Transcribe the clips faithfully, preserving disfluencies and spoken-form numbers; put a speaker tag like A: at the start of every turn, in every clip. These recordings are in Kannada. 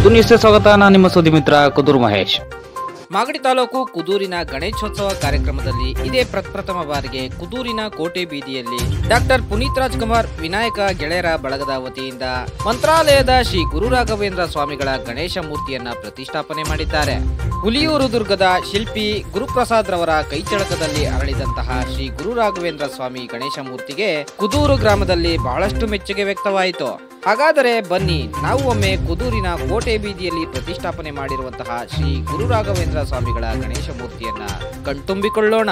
A: ಕುದು ನ್ಯೂಸ್ಗೆ ಸ್ವಾಗತ. ನಾನು ನಿಮ್ಮ ಸುದ್ದಿ ಮಿತ್ರ ಕುದೂರು ಮಹೇಶ್.
B: ಮಾಗಡಿ ತಾಲೂಕು ಕುದೂರಿನ ಗಣೇಶೋತ್ಸವ ಕಾರ್ಯಕ್ರಮದಲ್ಲಿ ಇದೇ ಪ್ರಪ್ರಥಮ ಬಾರಿಗೆ ಕುದೂರಿನ ಕೋಟೆ ಬೀದಿಯಲ್ಲಿ ಡಾಕ್ಟರ್ ಪುನೀತ್ ರಾಜ್ಕುಮಾರ್ ವಿನಾಯಕ ಗೆಳೆಯರ ಬಳಗದ ವತಿಯಿಂದ ಮಂತ್ರಾಲಯದ ಶ್ರೀ ಗುರು ರಾಘವೇಂದ್ರ ಸ್ವಾಮಿಗಳ ಗಣೇಶ ಮೂರ್ತಿಯನ್ನ ಪ್ರತಿಷ್ಠಾಪನೆ ಮಾಡಿದ್ದಾರೆ. ಹುಲಿಯೂರು ದುರ್ಗದ ಶಿಲ್ಪಿ ಗುರುಪ್ರಸಾದ್ ರವರ ಕೈಚಳಕದಲ್ಲಿ ಅರಳಿದಂತಹ ಶ್ರೀ ಗುರು ರಾಘವೇಂದ್ರ ಸ್ವಾಮಿ ಗಣೇಶ ಮೂರ್ತಿಗೆ ಕುದೂರು ಗ್ರಾಮದಲ್ಲಿ ಬಹಳಷ್ಟು ಮೆಚ್ಚುಗೆ ವ್ಯಕ್ತವಾಯಿತು. ಹಾಗಾದರೆ ಬನ್ನಿ ನಾವು ಒಮ್ಮೆ ಕುದೂರಿನ ಕೋಟೆ ಬೀದಿಯಲ್ಲಿ ಪ್ರತಿಷ್ಠಾಪನೆ ಮಾಡಿರುವಂತಹ ಶ್ರೀ ಗುರು ರಾಘವೇಂದ್ರ ಸ್ವಾಮಿಗಳ ಗಣೇಶ ಮೂರ್ತಿಯನ್ನ ಕಣ್ತುಂಬಿಕೊಳ್ಳೋಣ.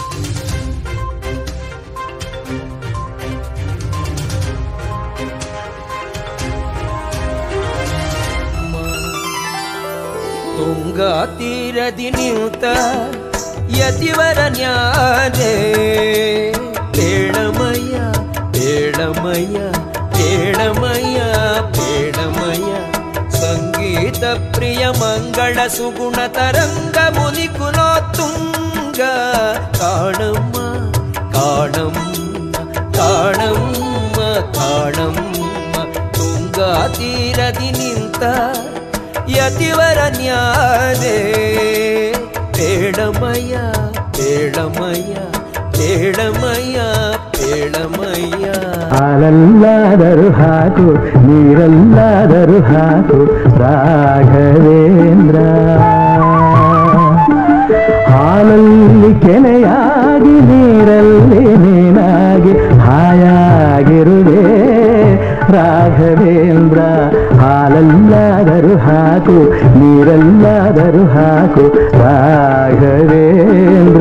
C: ತುಂಗಾ ತೀರದಿ ನಿಂತ ಯತಿವರ ನ್ಯಾದೆ ಪೇಡಮಯ್ಯ ಪೇಡಮಯ್ಯ ಪೇಡಮಯ್ಯ ಪೇಡಮಯ್ಯ ಸಂಗೀತ ಪ್ರಿಯ ಮಂಗಳ ಸುಗುಣ ತರಂಗ ಮುನಿ ಕುಲೋತ್ತುಂಗ ಕಾಣಮ್ಮ ಕಾಣಮ್ಮ ಕಾಣಮ್ಮ ಕಾಣಮ್ಮ ತುಂಗಾ ತೀರದಿ ನಿಂತ ಯತಿವರ ನ್ಯಾದೆ ಪೇಡಮಯ್ಯ ಪೇಡಮಯ್ಯ ಪೇಡಮಯ್ಯ ಪೇಡಮಯ್ಯ.
D: ಹಾಲಲ್ಲಾದರೂ ಹಾಕು ನೀರಲ್ಲಾದರೂ ಹಾಕು ರಾಘವೇಂದ್ರ, ಹಾಲಲ್ಲಿ ಕೆನೆಯಾಗಿ ನೀರಲ್ಲಿ ನೀನಾಗಿ ಹಾಯಾಗಿರುವೆ ರಾಘವೇಂದ್ರ. ಹಾಲಲ್ಲಾದರೂ ಹಾಕು ನೀರಲ್ಲಾದರೂ ಹಾಕು ರಾಘವೇಂದ್ರ.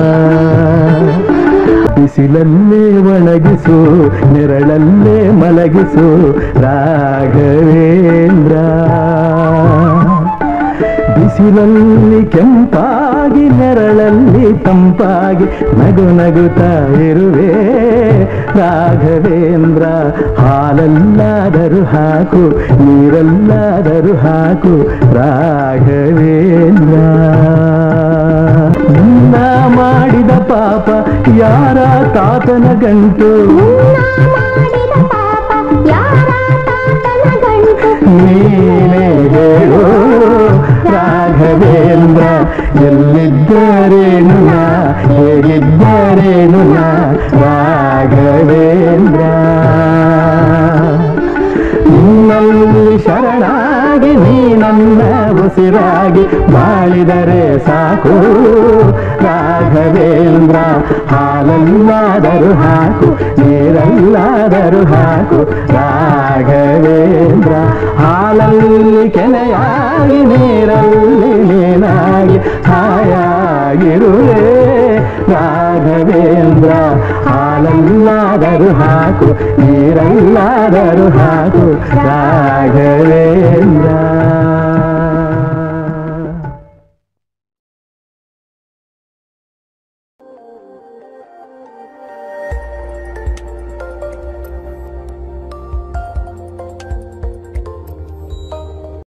D: ಬಿಸಿಲಲ್ಲೇ ಒಣಗಿಸು ನೆರಳಲ್ಲೇ ಮಲಗಿಸು ರಾಘವೇಂದ್ರ. ಬಿಸಿಲಲ್ಲಿ ಕೆಂಪಾಗಿ ನೆರಳಲ್ಲಿ ತಂಪಾಗಿ ನಗು ನಗುತ್ತಾ ಇರುವೆ ರಾಘವೇಂದ್ರ. ಹಾಲಲ್ಲಾದರೂ ಹಾಕು ನೀರಲ್ಲಾದರೂ ಹಾಕು ರಾಘವೇಂದ್ರ. ನಿನ್ನ ಮಾಡಿದ ಪಾಪ ಯಾರ ತಾತನ ಗಂಟು, ನೀನೇ ಹೇಳು ರಾಘವೇಂದ್ರ. ಎಲ್ಲಿದ್ದರೇನು ನಾ ಹೇಗಿದ್ದರೇನು ನಾ ರಾಘವೇಂದ್ರ. ನಿನ್ನಲ್ಲಿ ಶರಣಾಗಿ ನೀ ನನ್ನ ಉಸಿರಾಗಿ ಬಾಳಿದರೆ ಸಾಕು ರಾಘವೇಂದ್ರ. ಹಾಲಲ್ಲಾದರೂ ಹಾಕು ನೀರಲ್ಲಾದರೂ ಹಾಕು ರಾಘವೇಂದ್ರ. ಹಾಲಲ್ಲಿ ಕೆನೆಯಾಗಿ ನೀರಲ್ಲಿ ನೀನಾಗಿ ಹಾಯಾಗಿರುವೆ ರಾಘವೇಂದ್ರ. ಹಾಲಲ್ಲಾದರೂ ಹಾಕು ನೀರಲ್ಲಾದರೂ ಹಾಕು ರಾಘವೇಂದ್ರ.